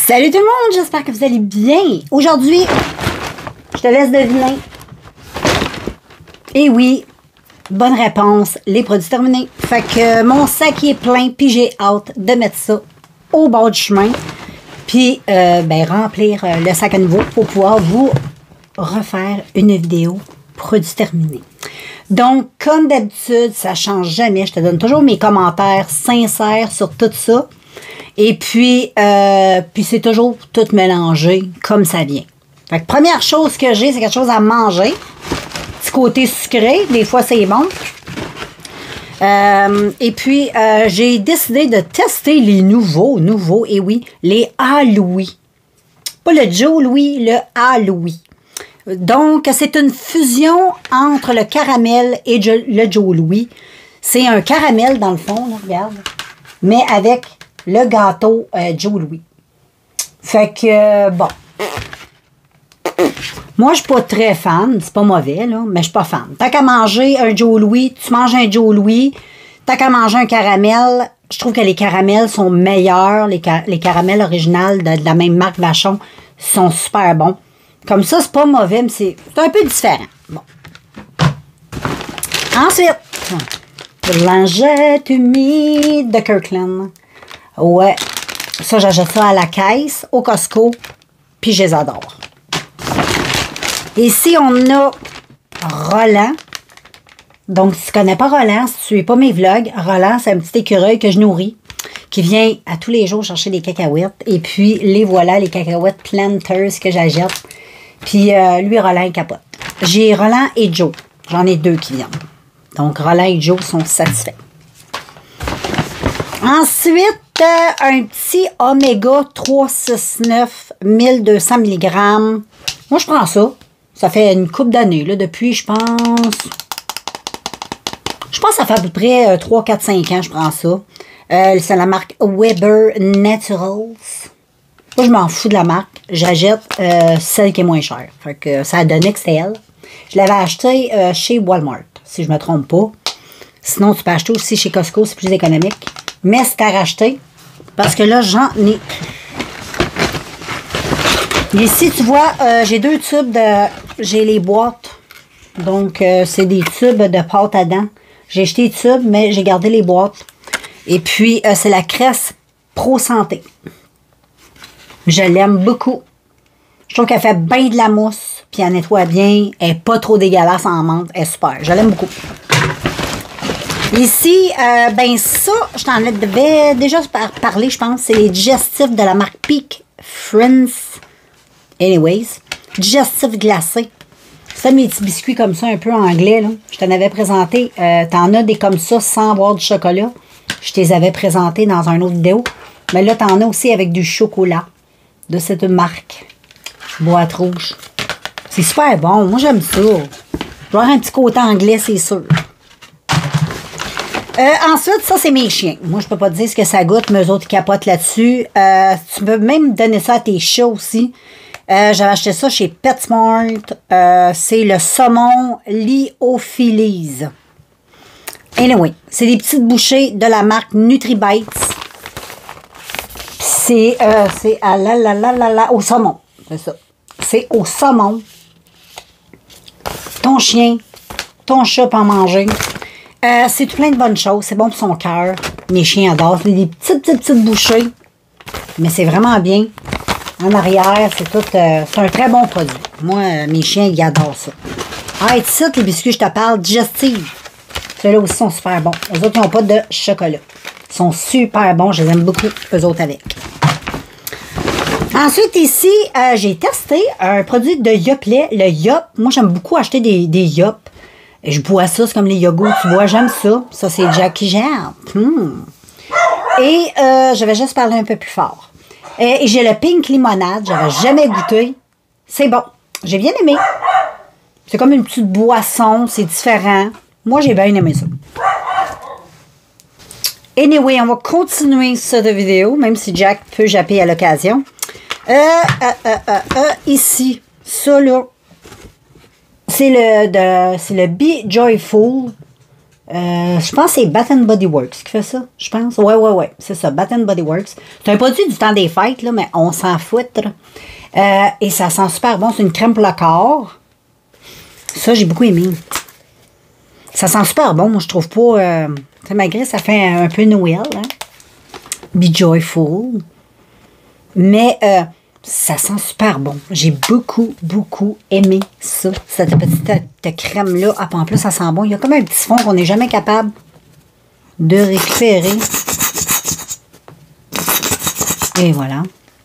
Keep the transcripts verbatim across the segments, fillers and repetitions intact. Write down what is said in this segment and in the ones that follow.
Salut tout le monde, j'espère que vous allez bien. Aujourd'hui, je te laisse deviner. Et oui, bonne réponse, les produits terminés. Fait que mon sac est plein, puis j'ai hâte de mettre ça au bord du chemin. Puis, euh, ben, remplir le sac à nouveau pour pouvoir vous refaire une vidéo produits terminés. Donc, comme d'habitude, ça ne change jamais. Je te donne toujours mes commentaires sincères sur tout ça. Et puis, euh, puis c'est toujours tout mélangé comme ça vient. Fait que première chose que j'ai, c'est quelque chose à manger. Petit côté sucré, des fois c'est bon. Euh, et puis, euh, j'ai décidé de tester les nouveaux, nouveaux, et oui, les A-Louis. Pas le Joe Louis, le A-Louis. Donc, c'est une fusion entre le caramel et le Joe Louis. C'est un caramel dans le fond, là, regarde, mais avec le gâteau euh, Joe Louis. Fait que, euh, bon. Moi, je suis pas très fan. C'est pas mauvais, là, mais je suis pas fan. T'as qu'à manger un Joe Louis, tu manges un Joe Louis. T'as qu'à manger un caramel. Je trouve que les caramels sont meilleurs. Les, car les caramels originales de, de la même marque Vachon sont super bons. Comme ça, c'est pas mauvais, mais c'est un peu différent. Bon. Ensuite, l'angette humide de Kirkland. Ouais, ça, j'achète ça à la caisse, au Costco, puis je les adore. Ici, on a Roland. Donc, si tu ne connais pas Roland, si tu ne suis pas mes vlogs, Roland, c'est un petit écureuil que je nourris, qui vient à tous les jours chercher des cacahuètes. Et puis, les voilà, les cacahuètes Planters que j'achète. Puis, euh, lui, Roland, il capote. J'ai Roland et Joe. J'en ai deux qui viennent. Donc, Roland et Joe sont satisfaits. Ensuite, euh, un petit Oméga trois cent soixante-neuf mille deux cents milligrammes. Moi, je prends ça. Ça fait une couple d'années, là. Depuis, je pense... Je pense que ça fait à peu près euh, trois, quatre, cinq ans, je prends ça. Euh, c'est la marque Weber Naturals. Moi, je m'en fous de la marque. J'achète euh, celle qui est moins chère. Fait que ça a donné que c'était elle. Je l'avais acheté euh, chez Walmart, si je ne me trompe pas. Sinon, tu peux acheter aussi chez Costco, c'est plus économique. Mais c'est à racheter, parce que là, j'en ai... Ici, tu vois, euh, j'ai deux tubes de... J'ai les boîtes. Donc, euh, c'est des tubes de pâte à dents. J'ai acheté les tubes, mais j'ai gardé les boîtes. Et puis, euh, c'est la Cresse Pro Santé. Je l'aime beaucoup. Je trouve qu'elle fait bien de la mousse, puis elle nettoie bien. Elle n'est pas trop dégueulasse en menthe. Elle est super. Je l'aime beaucoup. Ici, euh, ben ça, je t'en avais déjà parlé, je pense. C'est les digestifs de la marque Peak Friends. Anyways, digestifs glacés. C'est mes petits biscuits comme ça, un peu anglais, là. Je t'en avais présenté. Euh, T'en as des comme ça sans avoir du chocolat. Je te les avais présentés dans une autre vidéo. Mais là, t'en as aussi avec du chocolat de cette marque. Boîte rouge. C'est super bon. Moi, j'aime ça. Je vais avoir un petit côté anglais, c'est sûr. Euh, ensuite, ça, c'est mes chiens. Moi, je peux pas te dire ce que ça goûte, mais eux autres, ils capotent là-dessus. Euh, tu peux même donner ça à tes chats aussi. Euh, J'avais acheté ça chez PetSmart. Euh, c'est le saumon lyophilis. Anyway, c'est des petites bouchées de la marque NutriBites. C'est euh, à la la la la la au saumon. C'est ça. C'est au saumon. Ton chien, ton chat peut en manger. Euh, c'est tout plein de bonnes choses. C'est bon pour son cœur. Mes chiens adorent. C'est des petites, petites, petites bouchées. Mais c'est vraiment bien. En arrière, c'est tout... Euh, c'est un très bon produit. Moi, euh, mes chiens, ils adorent ça. Ah, et tu sais, les biscuits, je te parle, digestifs. Ceux-là aussi sont super bons. Eux autres, ils n'ont pas de chocolat. Ils sont super bons. Je les aime beaucoup, eux autres, avec. Ensuite, ici, euh, j'ai testé un produit de Yoplait, le Yop. Moi, j'aime beaucoup acheter des, des Yop. Je bois ça, c'est comme les yogos, tu bois, j'aime ça. Ça, c'est Jackie Gère. Hmm. Et euh, je vais juste parler un peu plus fort. Et, et j'ai le Pink Limonade, j'avais jamais goûté. C'est bon, j'ai bien aimé. C'est comme une petite boisson, c'est différent. Moi, j'ai bien aimé ça. Anyway, on va continuer cette vidéo, même si Jack peut japper à l'occasion. Euh, euh, euh, euh, euh, ici, ça là. C'est le, de, c'est le Be Joyful Euh, je pense que c'est Bath and Body Works qui fait ça, je pense. Ouais, ouais, ouais, c'est ça, Bath and Body Works. C'est un produit du temps des fêtes, là, mais on s'en fout. Euh, et ça sent super bon. C'est une crème pour le corps. Ça, j'ai beaucoup aimé. Ça sent super bon, moi, je trouve pas... Euh, malgré ça fait un, un peu Noël, hein. Be joyful. Mais euh, ça sent super bon. J'ai beaucoup, beaucoup aimé ça. Cette petite crème-là. Ah, en plus, ça sent bon. Il y a comme un petit fond qu'on n'est jamais capable de récupérer. Et voilà.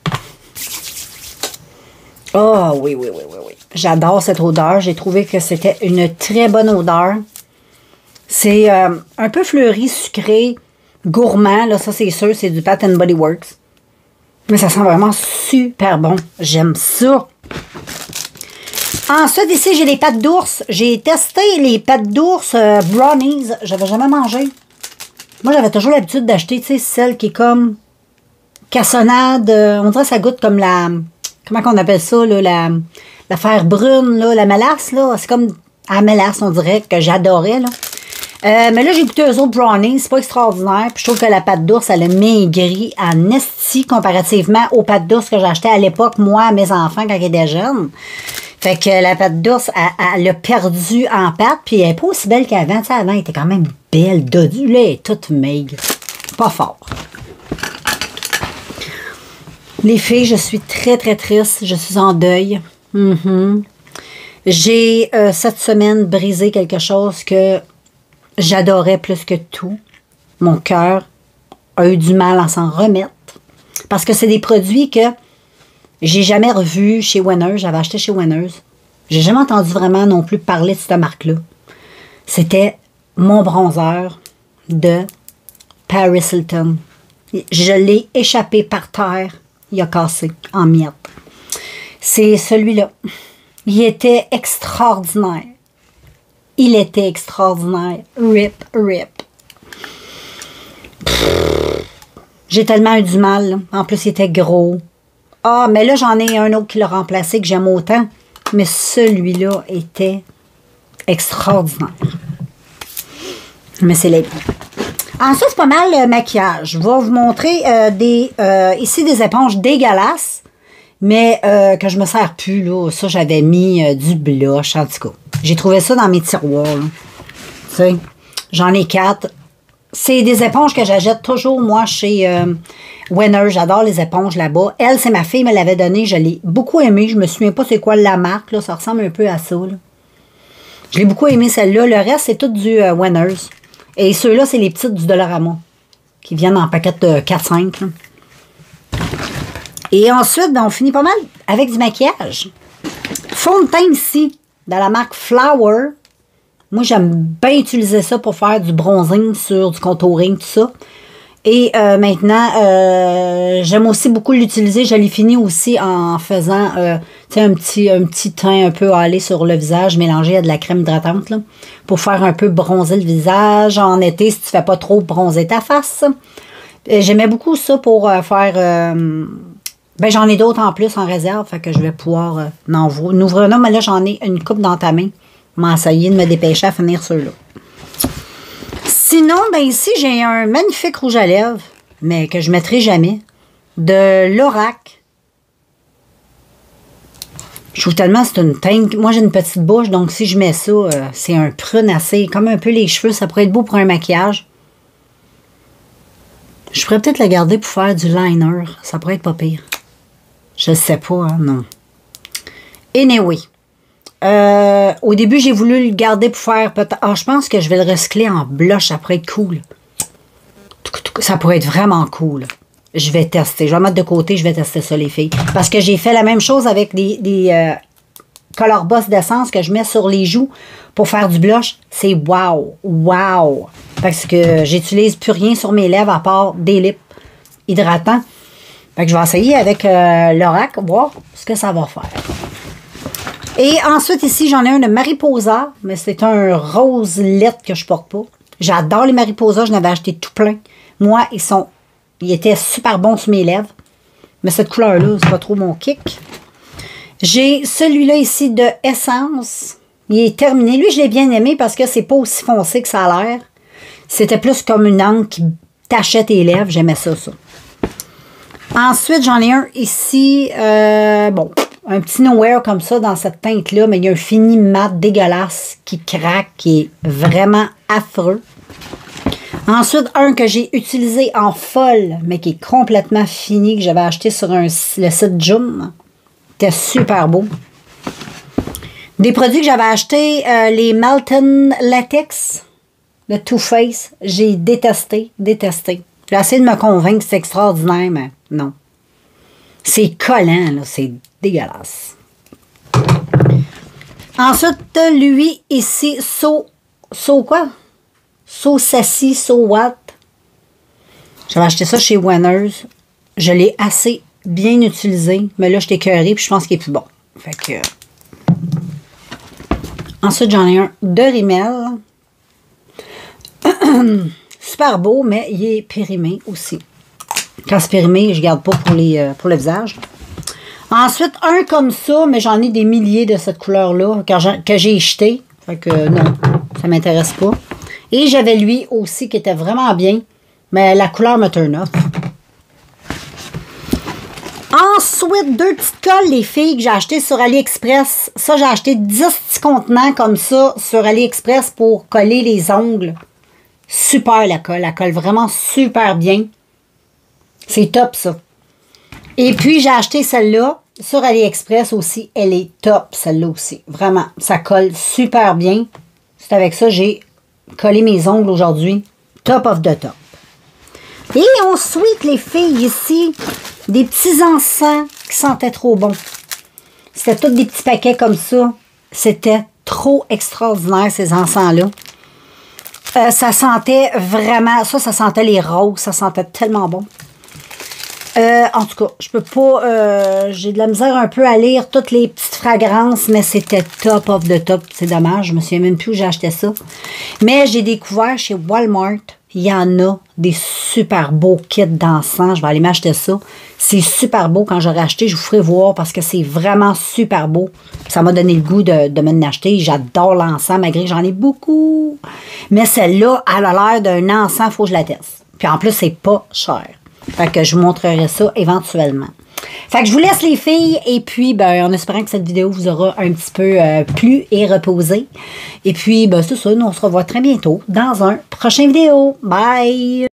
Oh, oui, oui, oui, oui, oui. J'adore cette odeur. J'ai trouvé que c'était une très bonne odeur. C'est euh, un peu fleuri, sucré, gourmand. Là, ça, c'est sûr, c'est du Bath and Body Works. Mais ça sent vraiment super bon. J'aime ça. Ensuite, ici, j'ai les pâtes d'ours. J'ai testé les pâtes d'ours euh, brownies. J'avais jamais mangé. Moi, j'avais toujours l'habitude d'acheter, tu sais, celle qui est comme cassonade. Euh, on dirait que ça goûte comme la... Comment qu'on appelle ça, là? La, la fer brune, là, la mélasse, là. C'est comme à la mélasse, on dirait, que j'adorais, là. Euh, mais là, j'ai goûté eux autres brownies. C'est pas extraordinaire. Puis je trouve que la pâte d'ours, elle a maigri en esti comparativement aux pâtes d'ours que j'achetais à l'époque, moi, à mes enfants, quand ils étaient jeunes. Fait que la pâte d'ours, elle, elle l'a perdue en pâte. Puis elle n'est pas aussi belle qu'avant. Tu sais, avant, elle était quand même belle, dodue. Là, elle est toute maigre. Pas fort. Les filles, je suis très, très triste. Je suis en deuil. Mm-hmm. J'ai, euh, cette semaine, brisé quelque chose que j'adorais plus que tout. Mon cœur a eu du mal à s'en remettre. Parce que c'est des produits que j'ai jamais revus chez Winners. J'avais acheté chez Winners. J'ai jamais entendu vraiment non plus parler de cette marque-là. C'était mon bronzer de Paris Hilton. Je l'ai échappé par terre. Il a cassé en miettes. C'est celui-là. Il était extraordinaire. Il était extraordinaire. Rip, rip. J'ai tellement eu du mal. Là. En plus, il était gros. Ah, mais là, j'en ai un autre qui l'a remplacé que j'aime autant. Mais celui-là était extraordinaire. Mais c'est la vie. Ensuite, c'est pas mal le maquillage. Je vais vous montrer euh, des euh, ici des éponges dégueulasses, mais euh, que je me sers plus. Là. Ça, j'avais mis euh, du blush, en tout cas. J'ai trouvé ça dans mes tiroirs. Tu sais, j'en ai quatre. C'est des éponges que j'achète toujours, moi, chez euh, Winners. J'adore les éponges là-bas. Elle, c'est ma fille, me l'avait donné. Je l'ai beaucoup aimée. Je me souviens pas c'est quoi la marque. Là. Ça ressemble un peu à ça. Là. Je l'ai beaucoup aimé, celle-là. Le reste, c'est tout du euh, Winners. Et ceux-là, c'est les petites du Dollarama. Qui viennent en paquet de quatre cinq. Et ensuite, ben, on finit pas mal avec du maquillage. Fond de teint ici, dans la marque Flower. Moi, j'aime bien utiliser ça pour faire du bronzing sur du contouring, tout ça. Et euh, maintenant, euh, j'aime aussi beaucoup l'utiliser. Je l'ai fini aussi en faisant euh, un, petit, un petit teint un peu hâlé sur le visage, mélangé à de la crème hydratante, là, pour faire un peu bronzer le visage. En été, si tu fais pas trop bronzer ta face. J'aimais beaucoup ça pour euh, faire... Euh, ben, j'en ai d'autres en plus en réserve, fait que je vais pouvoir euh, en ouvrir un. Mais là, j'en ai une coupe dans ta main. Je vais essayer de me dépêcher à finir ceux-là. Sinon, ben ici, j'ai un magnifique rouge à lèvres, mais que je ne mettrai jamais, de Lorac. Je trouve tellement que c'est une teinte. Moi, j'ai une petite bouche, donc si je mets ça, euh, c'est un prune assez, comme un peu les cheveux. Ça pourrait être beau pour un maquillage. Je pourrais peut-être le garder pour faire du liner. Ça pourrait être pas pire. Je sais pas, hein, non. Anyway. Euh, au début, j'ai voulu le garder pour faire peut-être... Ah, je pense que je vais le recycler en blush après être cool. Ça pourrait être vraiment cool. Je vais tester. Je vais mettre de côté, je vais tester ça, les filles. Parce que j'ai fait la même chose avec des, des euh, Color Boss d'essence que je mets sur les joues pour faire du blush. C'est wow! Wow! Parce que j'utilise plus rien sur mes lèvres à part des lips hydratants. Fait que je vais essayer avec euh, l'Orac, voir ce que ça va faire. Et ensuite, ici, j'en ai un de Mariposa, mais c'est un rose lait que je porte pas. J'adore les Mariposa, je n'avais acheté tout plein. Moi, ils sont, ils étaient super bons sur mes lèvres. Mais cette couleur-là, c'est pas trop mon kick. J'ai celui-là ici de Essence. Il est terminé. Lui, je l'ai bien aimé parce que c'est pas aussi foncé que ça a l'air. C'était plus comme une encre qui tachait tes lèvres. J'aimais ça, ça. Ensuite, j'en ai un ici. Euh, bon, un petit nowhere comme ça dans cette teinte-là, mais il y a un fini mat dégueulasse qui craque, qui est vraiment affreux. Ensuite, un que j'ai utilisé en folle, mais qui est complètement fini, que j'avais acheté sur un, le site Joom. C'était super beau. Des produits que j'avais achetés, euh, les Melton Latex, le Too Faced, j'ai détesté, détesté. J'ai essayé de me convaincre que c'est extraordinaire, mais non. C'est collant, là, c'est dégueulasse. Ensuite, lui, ici, So, So quoi? So Sassy, So What? J'avais acheté ça chez Winners. Je l'ai assez bien utilisé, mais là, je t'ai écœurée, puis je pense qu'il est plus bon. Fait que... Ensuite, j'en ai un de Rimmel. Super beau, mais il est périmé aussi. Quand c'est périmé, je ne garde pas pour, les, euh, pour le visage. Ensuite, un comme ça, mais j'en ai des milliers de cette couleur-là que j'ai jeté. Fait que euh, non, ça ne m'intéresse pas. Et j'avais lui aussi qui était vraiment bien, mais la couleur me turn off. Ensuite, deux petites colles, les filles, que j'ai achetées sur AliExpress. Ça, j'ai acheté dix petits contenants comme ça sur AliExpress pour coller les ongles. Super la colle. Elle colle vraiment super bien. C'est top, ça. Et puis, j'ai acheté celle-là sur AliExpress aussi. Elle est top, celle-là aussi. Vraiment, ça colle super bien. C'est avec ça j'ai collé mes ongles aujourd'hui. Top of the top. Et ensuite, les filles, ici, des petits encens qui sentaient trop bon. C'était tous des petits paquets comme ça. C'était trop extraordinaire, ces encens-là. Euh, ça sentait vraiment... Ça, ça sentait les roses. Ça sentait tellement bon. Euh, en tout cas, je peux pas... Euh, j'ai de la misère un peu à lire toutes les petites fragrances, mais c'était top of the top. C'est dommage, je me souviens même plus où j'ai acheté ça. Mais j'ai découvert chez Walmart, il y en a des super beaux kits d'encens. Je vais aller m'acheter ça. C'est super beau. Quand j'aurai acheté, je vous ferai voir parce que c'est vraiment super beau. Ça m'a donné le goût de, de me l'acheter. J'adore l'encens, malgré que j'en ai beaucoup. Mais celle-là, elle a l'air d'un encens, il faut que je la teste. Puis en plus, c'est pas cher. Fait que je vous montrerai ça éventuellement. Fait que je vous laisse les filles et puis ben, en espérant que cette vidéo vous aura un petit peu euh, plu et reposé. Et puis ben, c'est ça, nous on se revoit très bientôt dans un prochain vidéo. Bye!